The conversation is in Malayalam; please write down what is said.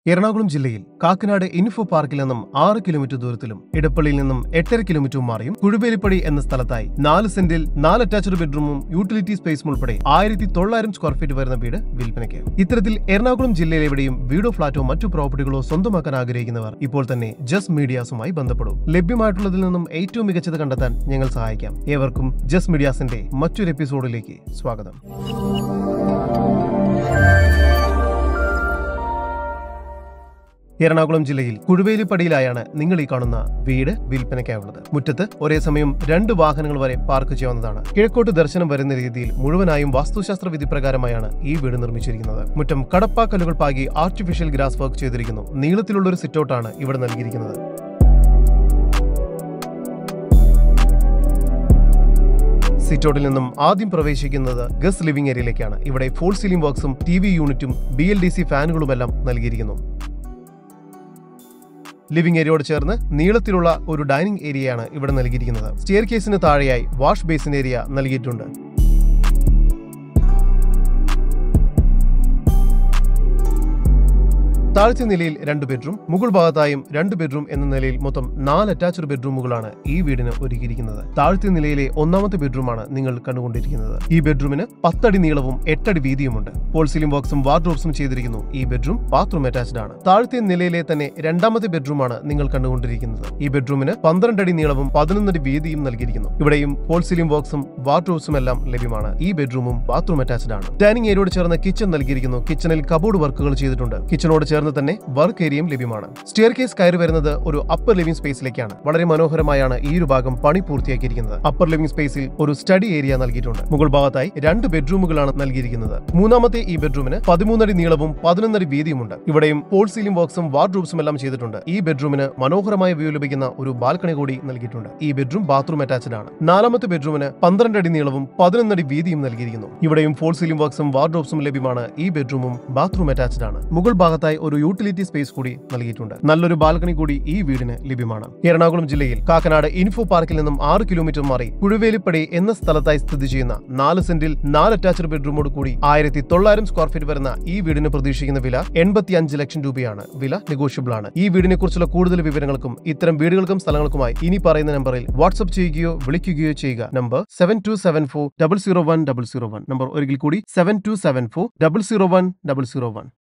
എറണാകുളം ജില്ലയിൽ കാക്കനാട് ഇൻഫോ പാർക്കിൽ നിന്നും 6 കിലോമീറ്റർ ദൂരത്തിലും ഇടപ്പള്ളിയിൽ നിന്നും 8.5 കിലോമീറ്റർ മാറിയും കുഴുവേലിപ്പടി എന്ന സ്ഥലത്തായി 4 സെന്റിൽ 4 അറ്റാച്ച്ഡ് ബെഡ്റൂമും യൂട്ടിലിറ്റി സ്പേസും ഉൾപ്പെടെ 1900 സ്ക്വയർ ഫീറ്റ് വരുന്ന വീട് വിൽപ്പനയ്ക്ക്. ഇത്തരത്തിൽ എറണാകുളം ജില്ലയിൽ എവിടെയും വീടോ ഫ്ളാറ്റോ മറ്റു പ്രോപ്പർട്ടികളോ സ്വന്തമാക്കാൻ ആഗ്രഹിക്കുന്നവർ ഇപ്പോൾ തന്നെ ജസ്റ്റ് മീഡിയാസുമായി ബന്ധപ്പെടും. ലഭ്യമായിട്ടുള്ളതിൽ നിന്നും ഏറ്റവും മികച്ചത് കണ്ടെത്താൻ ഞങ്ങൾ സഹായിക്കാം. ഏവർക്കും ജസ്റ്റ് മീഡിയാസിന്റെ മറ്റൊരു എപ്പിസോഡിലേക്ക് സ്വാഗതം. എറണാകുളം ജില്ലയിൽ കുഴുവേലിപ്പടിയിലായാണ് നിങ്ങൾ ഈ കാണുന്ന വീട് വിൽപ്പനയ്ക്കായുള്ളത്. മുറ്റത്ത് ഒരേ സമയം 2 വാഹനങ്ങൾ വരെ പാർക്ക് ചെയ്യാവുന്നതാണ്. കിഴക്കോട്ട് ദർശനം വരുന്ന രീതിയിൽ മുഴുവനായും വാസ്തുശാസ്ത്ര വിധി പ്രകാരമായാണ് ഈ വീട് നിർമ്മിച്ചിരിക്കുന്നത്. മുറ്റം കടപ്പാക്കല്ലുകൾ പാകി ആർട്ടിഫിഷ്യൽ ഗ്രാസ് വർക്ക് ചെയ്തിരിക്കുന്നു. നീളത്തിലുള്ള ഒരു സിറ്റൗട്ടാണ് ഇവിടെ നൽകിയിരിക്കുന്നത്. സിറ്റൗട്ടിൽ നിന്നും ആദ്യം പ്രവേശിക്കുന്നത് ഗസ്റ്റ് ലിവിംഗ് ഏരിയയിലേക്കാണ്. ഇവിടെ ഫോൾ സീലിംഗ് വർക്ക്സും TV യൂണിറ്റും BLDC ഫാനുകളുമെല്ലാം നൽകിയിരിക്കുന്നു. ലിവിംഗ് ഏരിയയോട് ചേർന്ന് നീളത്തിലുള്ള ഒരു ഡൈനിങ് ഏരിയയാണ് ഇവിടെ നൽകിയിരിക്കുന്നത്. സ്റ്റെയർ കേസിന് താഴെയായി വാഷ് ബേസിൻ ഏരിയ നൽകിയിട്ടുണ്ട്. താഴത്തെ നിലയിൽ 2 ബെഡ്റൂം, മുകൾ ഭാഗത്തായും 2 ബെഡ്റൂം എന്ന നിലയിൽ മൊത്തം 4 അറ്റാച്ച്ഡ് ബെഡ്റൂമുകളാണ് ഈ വീടിന് ഒരുക്കിയിരിക്കുന്നത്. താഴത്തെ നിലയിലെ 1ാമത്തെ ബെഡ്റൂമാണ് നിങ്ങൾ കണ്ടുകൊണ്ടിരിക്കുന്നത്. ഈ ബെഡ്റൂമിന് 10 അടി നീളവും 8 അടി വീതിയുമുണ്ട്. ഫോൾ സീലിംഗ് വർക്ക്സും വാർഡ്രോബ്സും ചെയ്തിരിക്കുന്നു. ഈ ബെഡ്റൂം ബാത്റൂം അറ്റാച്ച്ഡ് ആണ്. താഴത്തെ നിലയിലെ തന്നെ 2ാമത്തെ ബെഡ്റൂമാണ് നിങ്ങൾ കണ്ടുകൊണ്ടിരിക്കുന്നത്. ഈ ബെഡ്റൂമിന് 12 അടി നീളവും 11 അടി വീതിയും നൽകിയിരിക്കുന്നു. ഇവിടെയും ഫോൾ സീലിംഗ് വർക്ക്സും വാർഡ്രോബ്സും എല്ലാം ലഭ്യമാണ്. ഈ ബെഡ്റൂമും ബാത്റൂം അറ്റാച്ച്ഡ് ആണ്. ഡൈനിങ് ഏരിയയോട് ചേർന്ന് കിച്ചൺ നൽകിയിരിക്കുന്നു. കിച്ചണിൽ കബോർഡ് വർക്കുകൾ ചെയ്തിട്ടുണ്ട്. കിച്ചണോട് ചേർന്ന് തന്നെ വർക്ക് ഏരിയയും ലഭ്യമാണ്. സ്റ്റെയർ കേസ് കയറി വരുന്നത് ഒരു അപ്പർ ലിവിംഗ് സ്പേസിലേക്കാണ്. വളരെ മനോഹരമായാണ് ഈ ഒരു ഭാഗം പണി പൂർത്തിയാക്കിയിരിക്കുന്നത്. അപ്പർ ലിവിംഗ് സ്പേസിൽ ഒരു സ്റ്റഡി ഏരിയ നൽകിയിട്ടുണ്ട്. മുകൾ ഭാഗത്തായി 2 ബെഡ്റൂമുകളാണ് നൽകിയിരിക്കുന്നത്. 3ാമത്തെ ഈ ബെഡ്റൂമിന് 13 അടി നീളവും 11 അടി വീതിയുമുണ്ട്. ഇവിടെയും ഫോൾ സീലിംഗ് വർക്ക്സും വാർഡ്രോബ്സും എല്ലാം ചെയ്തിട്ടുണ്ട്. ഈ ബെഡ്റൂമിന് മനോഹരമായ വ്യൂ ലഭിക്കുന്ന ഒരു ബാൽക്കണി കൂടി നൽകിയിട്ടുണ്ട്. ഈ ബെഡ്റൂം ബാത്റൂം അറ്റാച്ച്ഡ് ആണ്. 4ാമത്തെ ബെഡ്റൂമിന് 12 അടി നീളവും 11 അടി വീതിയും നൽകിയിരിക്കുന്നു. ഇവിടെയും ഫോൾ സീലിംഗ് വർക്ക്സും വാർഡ്രോബ്സും ലഭ്യമാണ്. ഈ ബെഡ്റൂമും ബാത്റൂം അറ്റാച്ച്ഡ് ആണ്. മുകൾ ഭാഗത്തായി ഒരു യൂട്ടിലിറ്റി സ്പേസ് കൂടി നൽകിയിട്ടുണ്ട്. നല്ലൊരു ബാൽക്കണി കൂടി ഈ വീടിന് ലഭ്യമാണ്. എറണാകുളം ജില്ലയിൽ കാക്കനാട് ഇൻഫോ പാർക്കിൽ നിന്നും 6 കിലോമീറ്റർ മാറി കുഴുവേലിപ്പടി എന്ന സ്ഥലത്തായി സ്ഥിതി ചെയ്യുന്ന 4 സെന്റിൽ 4 അറ്റാച്ച്ഡ് ബെഡ്റൂമോട് കൂടി 1900 സ്ക്വയർ ഫീറ്റ് വരുന്ന ഈ വീടിന് പ്രതീക്ഷിക്കുന്ന വില 85 ലക്ഷം രൂപയാണ്. വില നെഗോഷ്യബിൾ ആണ്. ഈ വീടിനെ കുറിച്ചുള്ള കൂടുതൽ വിവരങ്ങൾക്കും ഇത്തരം വീടുകൾക്കും സ്ഥലങ്ങൾക്കുമായി ഇനി പറയുന്ന നമ്പറിൽ വാട്സ്ആപ്പ് ചെയ്യുകയോ വിളിക്കുകയോ ചെയ്യുക. നമ്പർ 7274 001 001. നമ്പർ ഒരിക്കൽ കൂടി 7274 001 001.